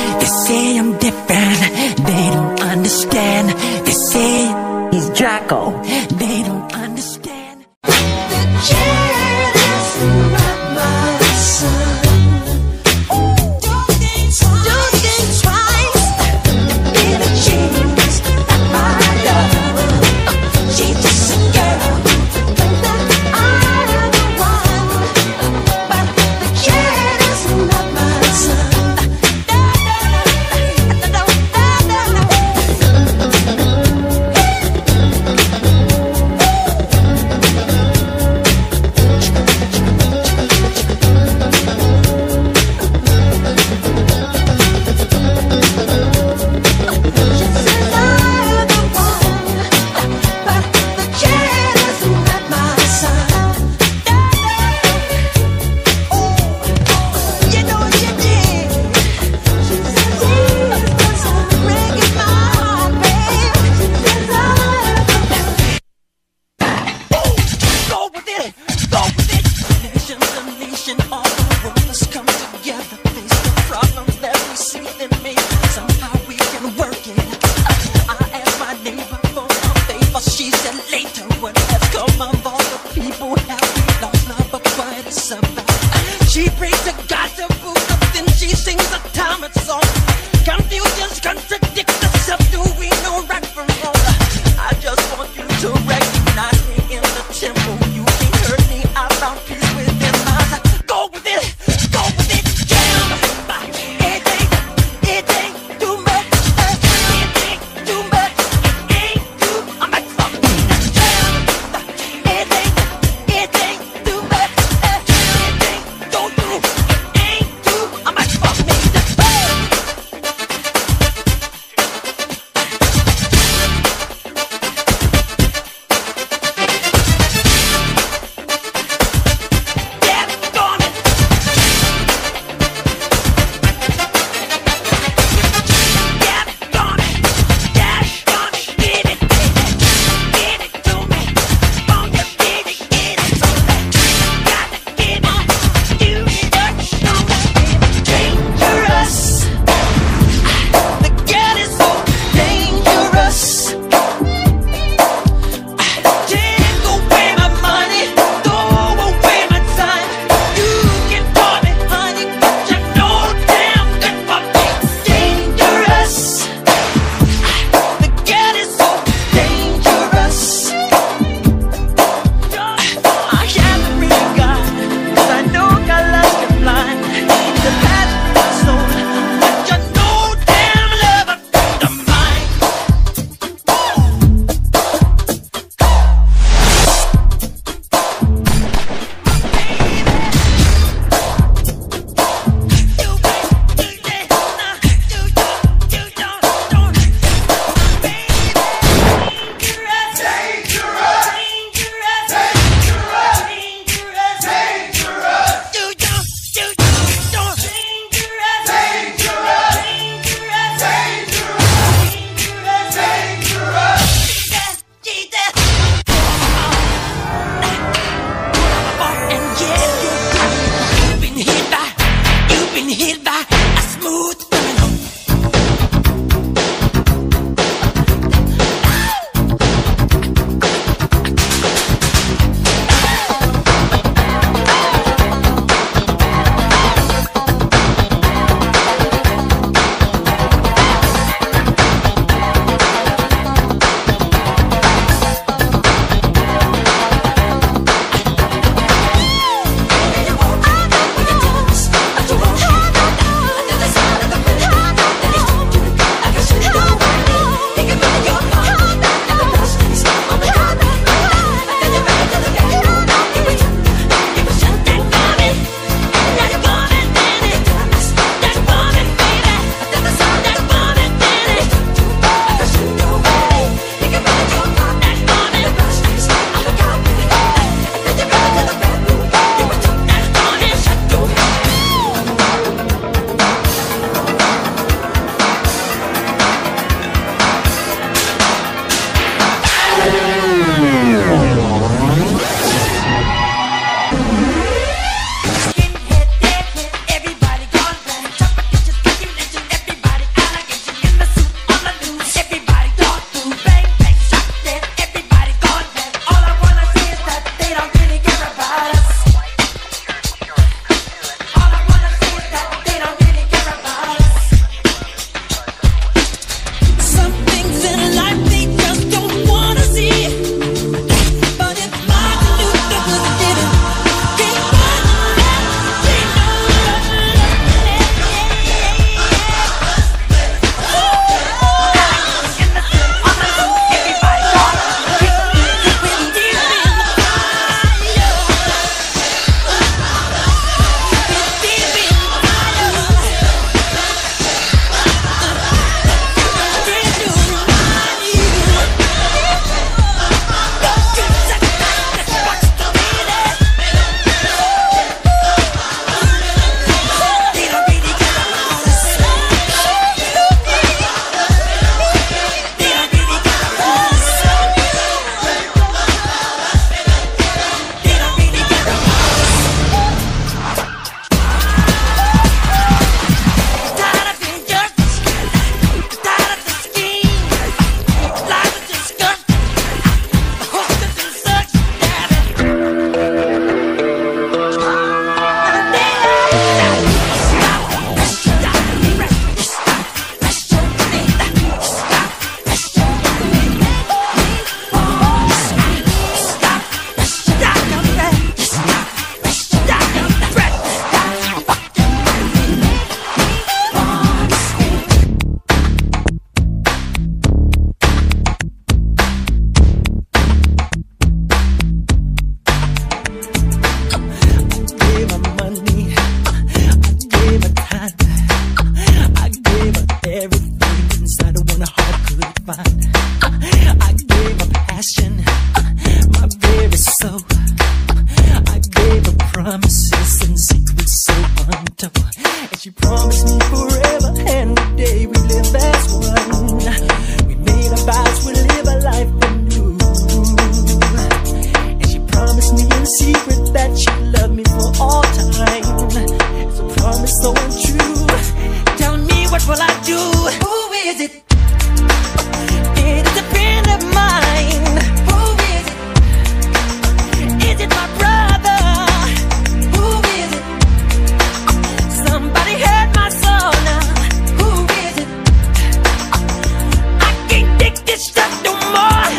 They say I'm different, they don't understand. They say he's Draco, they don't understand. The jet is not my son. Don't think twice. Billie Jean is not my love. She's just a girl that I am the one. But the jet is not my son. She brings the gossip booth up, then she sings a Thomas song. Confusions contradict herself. Do we know right from wrong? I just want you to recognize me in the temple. You ain't hurt me. I found peace within my. Go with it, jam. It ain't too much. It ain't too much. It ain't too. I'm like fuck me, jam. It ain't too much. promised me forever and the day we live as one. We made a vows we'll live a life anew. And she promised me in secret that she'd love me for all time. It's a promise so untrue. Tell me, what will I do? Who is it? It is a friend of mine. Who is it? Is it my brother? Who is it? Somebody hurt my soul now. Who is it? I can't take this stuff no more.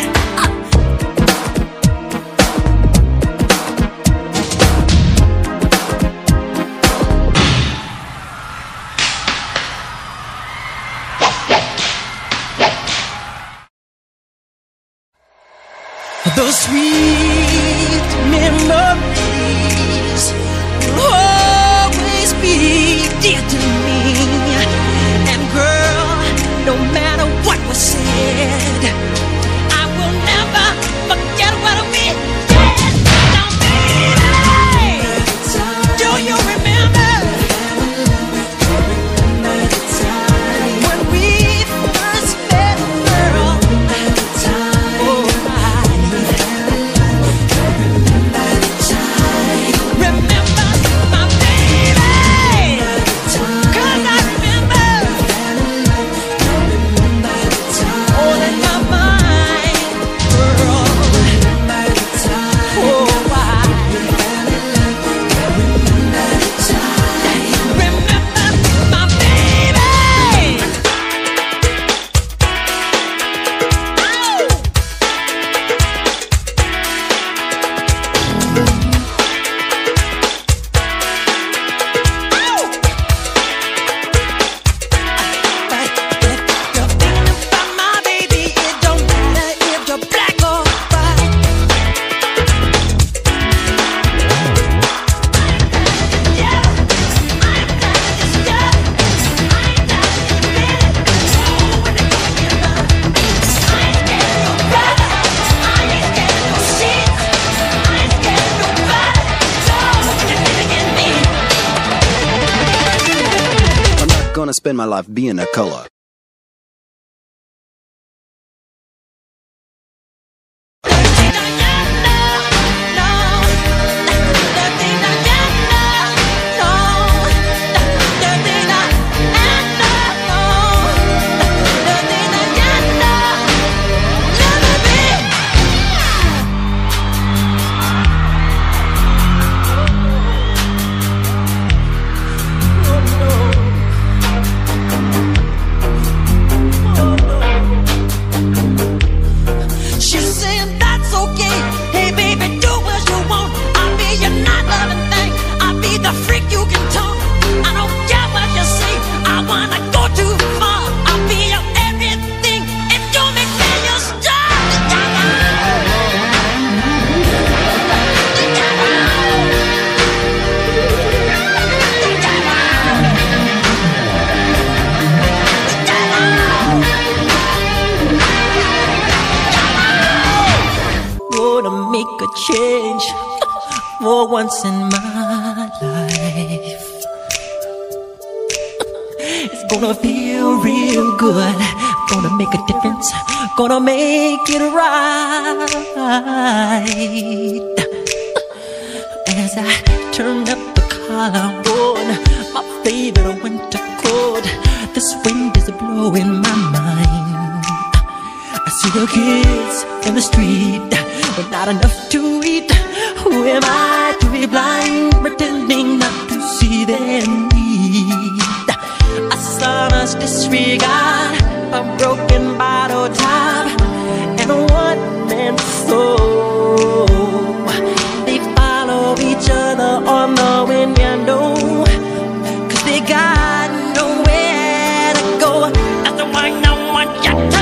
Those sweet memories will always be dear to me. And girl, no matter what was said, I will never forget what we did. Now baby, do you remember when we first met, girl? Gonna spend my life being a color. Make a change for once in my life. It's gonna feel real good. Gonna make a difference. Gonna make it right. As I turn up the collar on my favorite winter coat, this wind is blowing my mind. I see the kids in the street but not enough to eat. Who am I to be blind, pretending not to see their need? A sonorous disregard, a broken bottle top, and a one-man soul. They follow each other on the wind, you know, 'cause they got nowhere to go. That's why no one can